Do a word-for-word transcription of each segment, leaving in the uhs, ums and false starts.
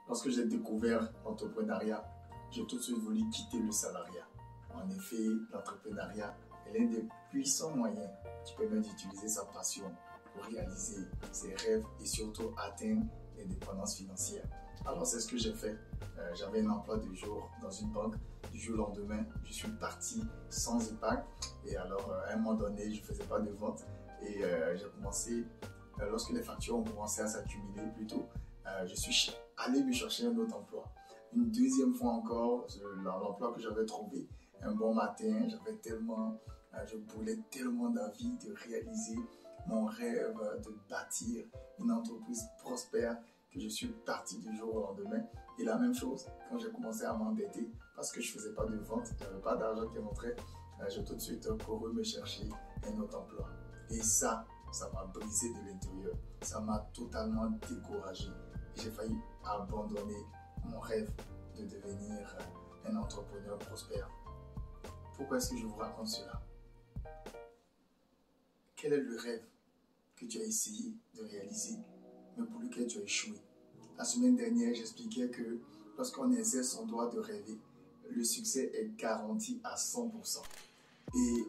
Lorsque j'ai découvert l'entrepreneuriat, j'ai tout de suite voulu quitter le salariat. En effet, l'entrepreneuriat est l'un des puissants moyens qui permet d'utiliser sa passion pour réaliser ses rêves et surtout atteindre l'indépendance financière. Alors c'est ce que j'ai fait. Euh, J'avais un emploi de jour dans une banque. Du jour au lendemain, je suis parti sans épargne. Et alors euh, à un moment donné, je ne faisais pas de vente. Et euh, j'ai commencé, euh, lorsque les factures ont commencé à s'accumuler plutôt, euh, je suis allé me chercher un autre emploi. Une deuxième fois encore, l'emploi que j'avais trouvé, un bon matin, j'avais tellement, euh, je voulais tellement d'envie de réaliser mon rêve de bâtir une entreprise prospère que je suis parti du jour au lendemain. Et la même chose, quand j'ai commencé à m'endetter parce que je ne faisais pas de vente, je n'avais pas d'argent qui rentrait, j'ai tout de suite couru me chercher un autre emploi. Et ça, ça m'a brisé de l'intérieur. Ça m'a totalement découragé. Et j'ai failli abandonner mon rêve de devenir un entrepreneur prospère. Pourquoi est-ce que je vous raconte cela? Quel est le rêve que tu as essayé de réaliser, mais pour lequel tu as échoué? La semaine dernière, j'expliquais que lorsqu'on exerce son droit de rêver, le succès est garanti à cent pour cent. Et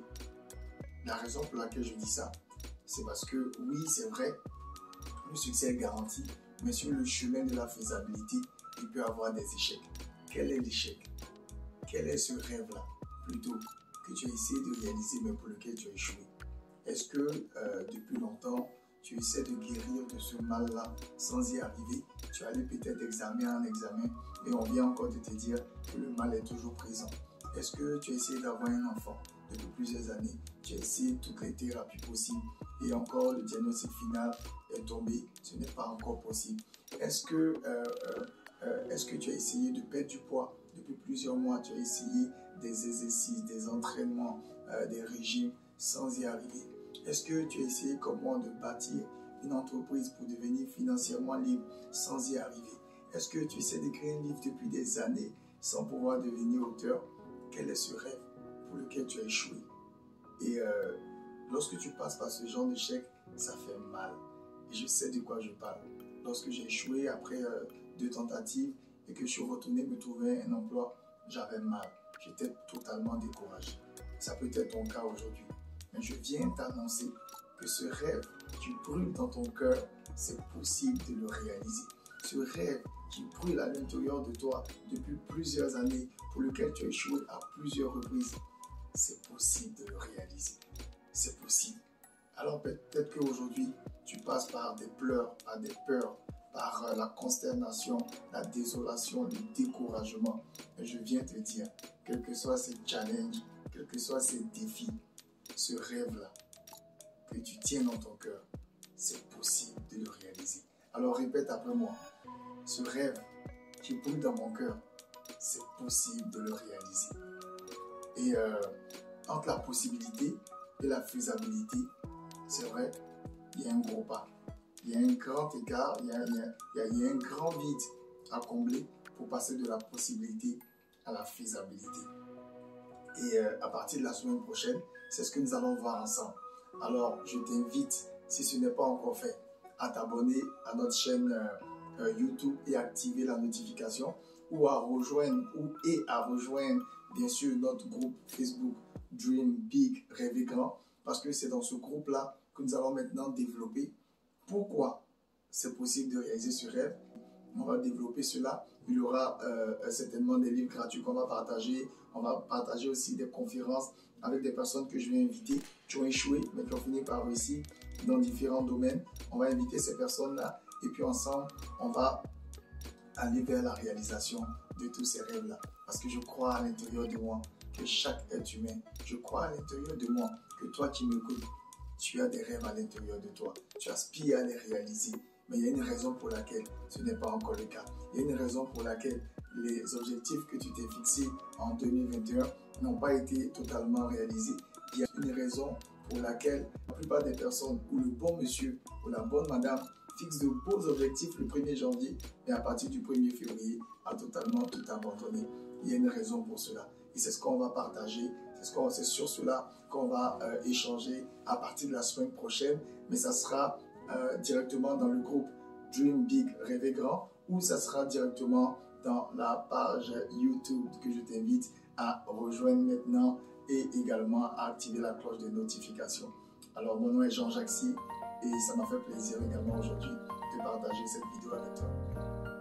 la raison pour laquelle je dis ça, c'est parce que oui, c'est vrai, le succès est garanti, mais sur le chemin de la faisabilité, il peut y avoir des échecs. Quel est l'échec? Quel est ce rêve-là, plutôt, que tu as essayé de réaliser, mais pour lequel tu as échoué? Est-ce que euh, depuis longtemps, tu essaies de guérir de ce mal-là sans y arriver? Tu allais peut-être d'examen en examen et on vient encore de te dire que le mal est toujours présent. Est-ce que tu as essayé d'avoir un enfant depuis plusieurs années? Tu as essayé toutes les thérapies possibles et encore le diagnostic final est tombé, ce n'est pas encore possible. Est-ce que, euh, euh, est-ce que tu as essayé de perdre du poids depuis plusieurs mois? Tu as essayé des exercices, des entraînements, euh, des régimes sans y arriver? Est-ce que tu as essayé comme moi de bâtir une entreprise pour devenir financièrement libre sans y arriver? Est-ce que tu essaies d'écrire un livre depuis des années sans pouvoir devenir auteur? Quel est ce rêve pour lequel tu as échoué? Et euh, lorsque tu passes par ce genre d'échec, ça fait mal. Et je sais de quoi je parle. Lorsque j'ai échoué après euh, deux tentatives et que je suis retourné me trouver un emploi, j'avais mal. J'étais totalement découragé. Ça peut être ton cas aujourd'hui. Mais je viens t'annoncer que ce rêve qui brûle dans ton cœur, c'est possible de le réaliser. Ce rêve qui brûle à l'intérieur de toi depuis plusieurs années, pour lequel tu as échoué à plusieurs reprises, c'est possible de le réaliser. C'est possible. Alors peut-être qu'aujourd'hui, tu passes par des pleurs, par des peurs, par la consternation, la désolation, le découragement. Mais je viens te dire, quels que soient ces challenges, quels que soient ces défis, ce rêve-là que tu tiens dans ton cœur, c'est possible de le réaliser. Alors répète après moi, ce rêve qui brûle dans mon cœur, c'est possible de le réaliser. Et euh, entre la possibilité et la faisabilité, c'est vrai, il y a un gros pas. Il y a un grand écart, il y a, il y a, il y a, il y a un grand vide à combler pour passer de la possibilité à la faisabilité. Et euh, à partir de la semaine prochaine, c'est ce que nous allons voir ensemble. Alors, je t'invite, si ce n'est pas encore fait, à t'abonner à notre chaîne euh, euh, YouTube et activer la notification ou à rejoindre ou et à rejoindre bien sûr notre groupe Facebook Dream Big, Rêver Grand, parce que c'est dans ce groupe-là que nous allons maintenant développer pourquoi c'est possible de réaliser ce rêve. On va développer cela. Il y aura euh, certainement des livres gratuits qu'on va partager. On va partager aussi des conférences avec des personnes que je vais inviter qui ont échoué mais qui ont fini par réussir dans différents domaines. On va inviter ces personnes-là et puis ensemble, on va aller vers la réalisation de tous ces rêves-là. Parce que je crois à l'intérieur de moi que chaque être humain, je crois à l'intérieur de moi que toi qui m'écoutes, tu as des rêves à l'intérieur de toi. Tu aspires à les réaliser. Mais il y a une raison pour laquelle ce n'est pas encore le cas. Il y a une raison pour laquelle les objectifs que tu t'es fixés en deux mille vingt et un n'ont pas été totalement réalisés. Il y a une raison pour laquelle la plupart des personnes ou le bon monsieur ou la bonne madame fixe de beaux objectifs le premier janvier et à partir du premier février a totalement tout abandonné. Il y a une raison pour cela. Et c'est ce qu'on va partager, c'est sur cela qu'on va euh, échanger à partir de la semaine prochaine. Mais ça sera euh, directement dans le groupe Dream Big, Rêver Grand, ou ça sera directement dans la page YouTube que je t'invite à rejoindre maintenant et également à activer la cloche de notification. Alors, mon nom est Jean-Jacques Sy et ça m'a fait plaisir également aujourd'hui de partager cette vidéo avec toi.